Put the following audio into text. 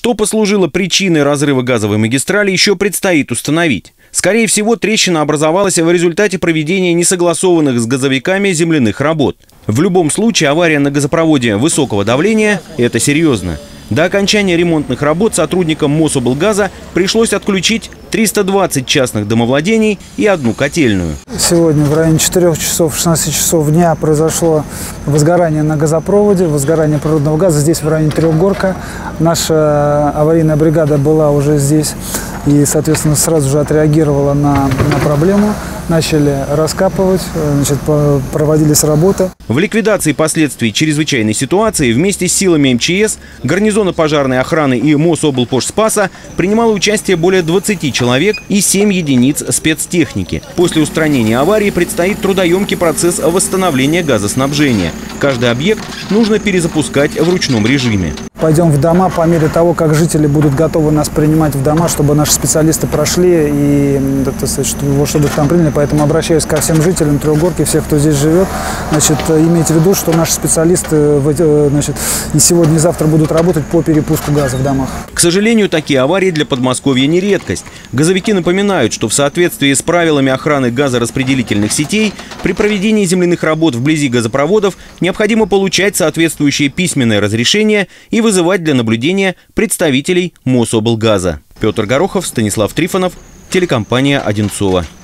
Что послужило причиной разрыва газовой магистрали, еще предстоит установить. Скорее всего, трещина образовалась в результате проведения несогласованных с газовиками земляных работ. В любом случае, авария на газопроводе высокого давления – это серьезно. До окончания ремонтных работ сотрудникам Мособлгаза пришлось отключить 320 частных домовладений и одну котельную. Сегодня в районе 4 часов, 16 часов дня произошло возгорание на газопроводе, возгорание природного газа здесь в районе Трехгорка. Наша аварийная бригада была уже здесь и, соответственно, сразу же отреагировала на проблему. Начали раскапывать, проводились работы. В ликвидации последствий чрезвычайной ситуации вместе с силами МЧС, гарнизона пожарной охраны и Мособлпожспаса принимало участие более 20 человек и 7 единиц спецтехники. После устранения аварии предстоит трудоемкий процесс восстановления газоснабжения. Каждый объект нужно перезапускать в ручном режиме. Пойдем в дома по мере того, как жители будут готовы нас принимать в дома, чтобы наши специалисты прошли и чтобы их там приняли. Поэтому обращаюсь ко всем жителям Трехгорки, всех, кто здесь живет. Имейте в виду, что наши специалисты и сегодня, и завтра будут работать по перепуску газа в домах. К сожалению, такие аварии для Подмосковья не редкость. Газовики напоминают, что в соответствии с правилами охраны газораспределительных сетей при проведении земляных работ вблизи газопроводов необходимо получать соответствующее письменное разрешение и вызывать для наблюдения представителей Мособлгаза. Петр Горохов, Станислав Трифонов, телекомпания «Одинцово».